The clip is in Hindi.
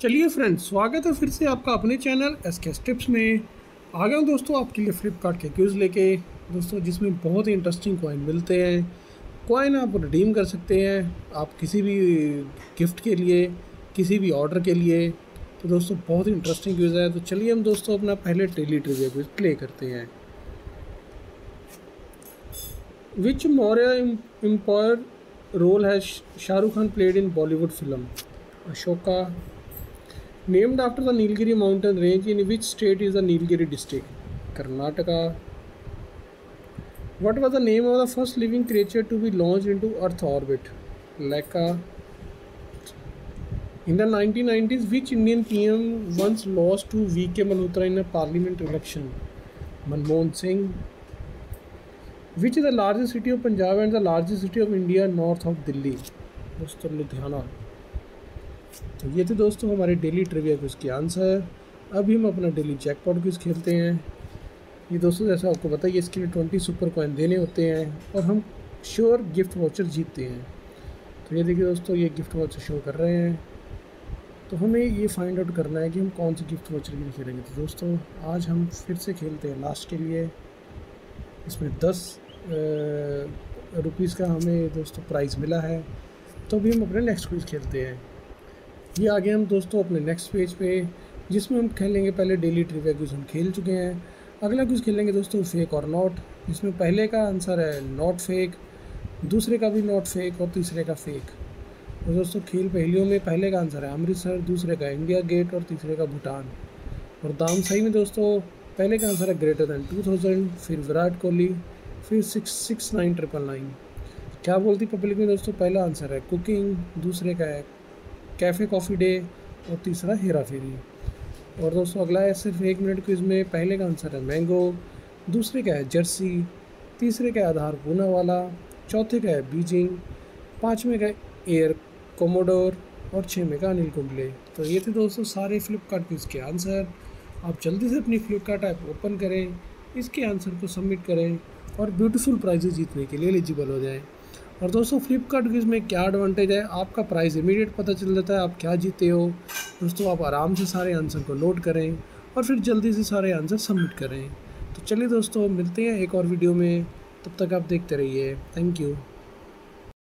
चलिए फ्रेंड्स, स्वागत है फिर से आपका अपने चैनल SK टिप्स में। आ गया हूँ दोस्तों आपके लिए फ्लिपकार्ट के क्यूज़ लेके दोस्तों, जिसमें बहुत ही इंटरेस्टिंग कॉइन मिलते हैं। कॉइन आप रिडीम कर सकते हैं आप किसी भी गिफ्ट के लिए, किसी भी ऑर्डर के लिए। तो दोस्तों बहुत ही इंटरेस्टिंग क्यूज़ है। तो चलिए हम दोस्तों अपना पहले डेली ट्रिविया क्यूज़ प्ले करते हैं। विच मौर्य एम्पायर रोल है Shahrukh Khan played in Bollywood film Ashoka? Named after the Nilgiri mountain range, in which state is the Nilgiri district? Karnataka. What was the name of the first living creature to be launched into Earth orbit? Laika. In the 1990s, which Indian PM once lost to V.K. Malhotra in a parliament election? Manmohan Singh. Which is the largest city of Punjab and the largest city of India north of Delhi? दोस्तों लुधियाना। तो ये थे दोस्तों हमारे डेली ट्रिविया क्विज़ के आंसर। अभी हम अपना डेली जैकपॉट क्विज़ खेलते हैं। ये दोस्तों जैसा आपको बताइए, इसके लिए 20 सुपर कॉइन देने होते हैं और हम श्योर गिफ्ट वाउचर जीतते हैं। तो ये देखिए दोस्तों, ये गिफ्ट वाउचर शो कर रहे हैं। तो हमें ये फाइंड आउट करना है कि हम कौन सी गिफ्ट वाउचर के लिए खेलेंगे। तो दोस्तों आज हम फिर से खेलते हैं लास्ट के लिए। इसमें 10 रुपीज़ का हमें दोस्तों प्राइज़ मिला है। तो अभी हम अपने नेक्स्ट क्विज़ खेलते हैं। ये आ गए हम दोस्तों अपने नेक्स्ट पेज पे, जिसमें हम खेलेंगे पहले डेली ट्रिविया क्विज़ हम खेल चुके हैं। अगला क्विज़ खेलेंगे दोस्तों फेक और नॉट, जिसमें पहले का आंसर है नॉट फेक, दूसरे का भी नॉट फेक और तीसरे का फेक। तो दोस्तों खेल पहेलियों में पहले का आंसर है अमृतसर, दूसरे का इंडिया गेट और तीसरे का भूटान। और दाम सही में दोस्तों पहले का आंसर है ग्रेटर दैन 2000, फिर विराट कोहली, फिर 66999। क्या बोलती पब्लिक में दोस्तों? पहला आंसर है कुकिंग, दूसरे का है कैफ़े कॉफ़ी डे और तीसरा हेरा फेरी। और दोस्तों अगला है सिर्फ 1 मिनट क्विज़ में पहले का आंसर है मैंगो, दूसरे का है जर्सी, तीसरे का है आधार पूना वाला, चौथे का है बीजिंग, पाँचवें का एयर कोमोडोर और 6वें का अनिल कुंबले। तो ये थे दोस्तों सारे फ्लिपकार्ट क्विज़ के आंसर। आप जल्दी से अपनी फ्लिपकार्ट ऐप ओपन करें, इसके आंसर को सबमिट करें और ब्यूटीफुल प्राइजेज जीतने के लिए एलिजिबल हो जाएं। और दोस्तों फ्लिपकार्ट क्विज़ में क्या एडवांटेज है, आपका प्राइस इमीडिएट पता चल जाता है आप क्या जीते हो। दोस्तों आप आराम से सारे आंसर को नोट करें और फिर जल्दी से सारे आंसर सबमिट करें। तो चलिए दोस्तों मिलते हैं एक और वीडियो में, तब तक आप देखते रहिए। Thank you.